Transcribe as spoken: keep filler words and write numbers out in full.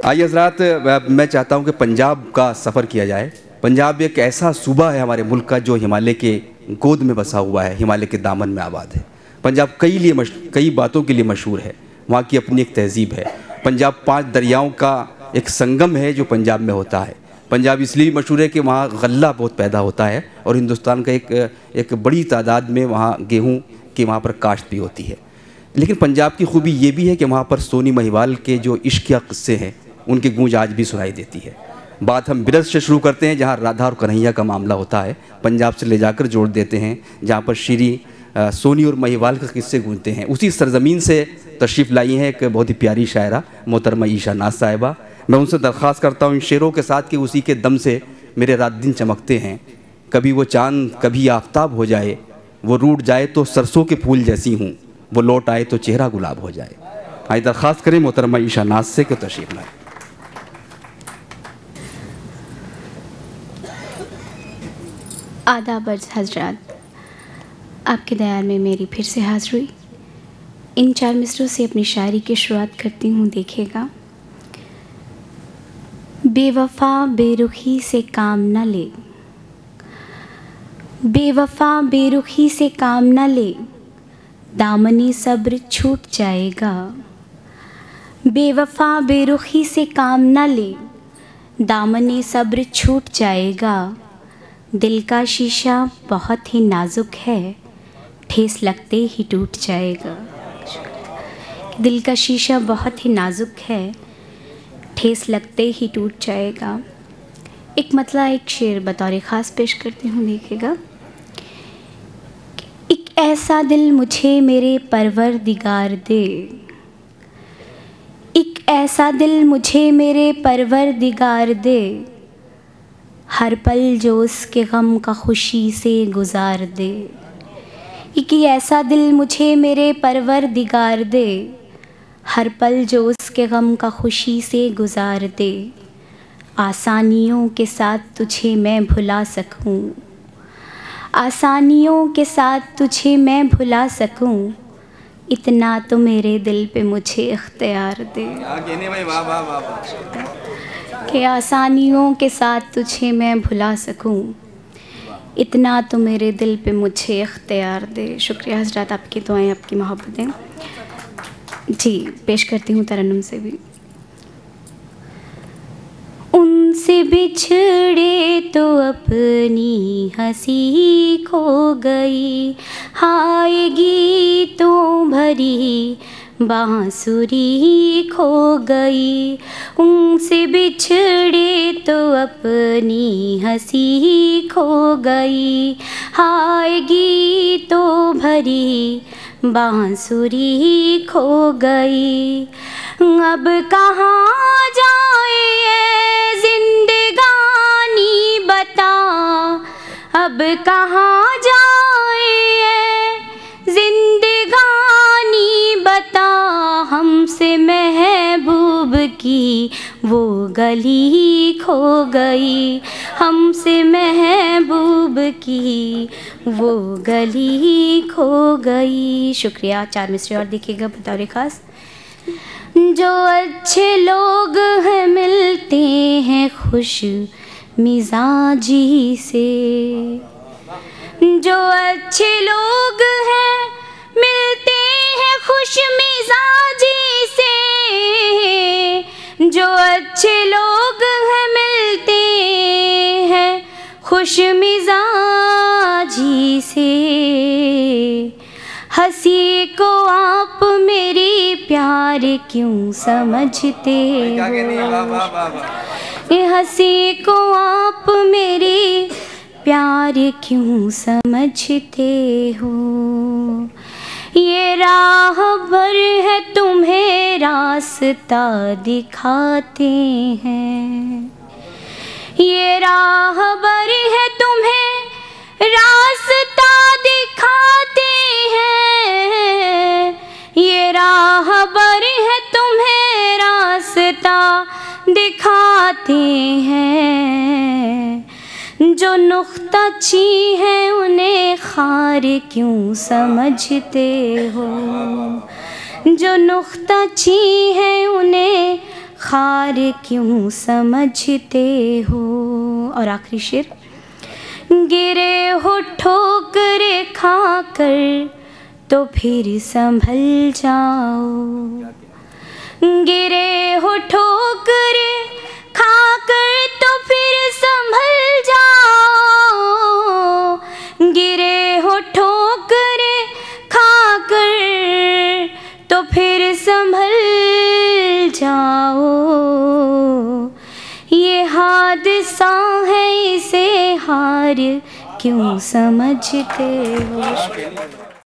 आइए हज़रात, मैं चाहता हूँ कि पंजाब का सफ़र किया जाए। पंजाब एक ऐसा सूबा है हमारे मुल्क का जो हिमालय के गोद में बसा हुआ है, हिमालय के दामन में आबाद है। पंजाब कई लिए मश कई बातों के लिए मशहूर है। वहाँ की अपनी एक तहज़ीब है। पंजाब पांच दरियाओं का एक संगम है जो पंजाब में होता है। पंजाब इसलिए भी मशहूर है कि वहाँ गल्ला बहुत पैदा होता है और हिंदुस्तान का एक एक बड़ी तादाद में वहाँ गेहूँ की वहाँ पर काश्त भी होती है। लेकिन पंजाब की खूबी ये भी है कि वहाँ पर सोनी महिवाल के जो इश्क या किस्से हैं उनकी गूंज आज भी सुनाई देती है। बात हम बिरज से शुरू करते हैं जहाँ राधा और कन्हैया का मामला होता है, पंजाब से ले जाकर जोड़ देते हैं जहाँ पर श्री सोनी और महिवाल के किस्से गूंजते हैं। उसी सरजमीन से तशरीफ़ लाई हैं एक बहुत ही प्यारी शायरा मोहतरमा ईशा नाज साहिबा। मैं उनसे दरख्वास्त करता हूँ इन शेरों के साथ कि उसी के दम से मेरे रात दिन चमकते हैं। कभी वो चाँद कभी आफ्ताब हो जाए, वो रूठ जाए तो सरसों के फूल जैसी हूँ, वो लौट आए तो चेहरा गुलाब हो जाए। आइए दरख्वास्त करें मोहतरमा ईशा नाज से कि तशरीफ़ लाएँ। आदाब अर्ज़ हज़रात, आपके दयार में मेरी फिर से हाज़िर हुई। इन चार मिसरों से अपनी शायरी की शुरुआत करती हूँ। देखिएगा। बेवफ़ा बेरुखी से काम न ले, बेवफ़ा बेरुखी से काम न ले, दामनी सब्र छूट जाएगा। बेवफ़ा बेरुखी से काम न ले, दामनी सब्र छूट जाएगा। दिल का शीशा बहुत ही नाजुक है, ठेस लगते ही टूट जाएगा। दिल का शीशा बहुत ही नाजुक है, ठेस लगते ही टूट जाएगा। एक मतला एक शेर बतौर ख़ास पेश करती हूँ। देखिएगा। एक ऐसा दिल मुझे मेरे परवरदिगार दे, एक ऐसा दिल मुझे मेरे परवरदिगार दे, हर पल जो उसके गम का खुशी से गुजार दे। एक ऐसा दिल मुझे मेरे परवरदिगार दे, हर पल जो उसके गम का खुशी से गुजार दे। आसानियों के साथ तुझे मैं भुला सकूं, आसानियों के साथ तुझे मैं भुला सकूं, इतना तो मेरे दिल पे मुझे इख्तियार दे। कि आसानियों के साथ तुझे मैं भुला सकूं, इतना तो मेरे दिल पे मुझे इख्तियार दे। शुक्रिया हज़रात, आपकी दुआएं, आपकी मोहब्बतें। जी, पेश करती हूँ तरन्नुम से भी। उनसे बिछड़े तो अपनी हंसी खो गई, हाय गीतों भरी बांसुरी खो गई। उनसे बिछड़े तो अपनी हंसी खो गई, हाय गीतों भरी बांसुरी खो गई। अब कहाँ जाए जिंदगानी बता, अब कहाँ जाए जिंदगानी बता, हमसे महबूब की वो गली खो गई, हमसे महबूब की वो गली खो गई। शुक्रिया। चार मिसरे और देखिएगा बतौर ख़ास। जो अच्छे लोग हैं मिलते हैं खुश मिजाजी से, जो अच्छे लोग हैं मिलते हैं खुश मिजाजी से, जो अच्छे लोग हैं मिलते हैं खुश मिजाजी से। हंसी को आप मेरी प्यार क्यों समझते हो, हंसी को आप मेरी प्यार क्यों समझते हो। ये राहबर है तुम्हें रास्ता दिखाते हैं, ये राहबर है तुम्हें रास्ता दिखाते हैं, ये राहबर है तुम्हें रास्ता दिखाते हैं। जो नुक्ता ची है उन्हें खार क्यों समझते हो, जो नुक्ता ची है उन्हें खार क्यों समझते हो। और आखिरी शेर, गिरे हो ठोकरे खाकर तो फिर संभल जाओ। गिरे हो ठोकरे खाकर तो फिर संभल जाओ। गिरे हो ठोकरे खाकर तो फिर संभल जाओ। ये हादसा है, इसे हार क्यों समझते हो।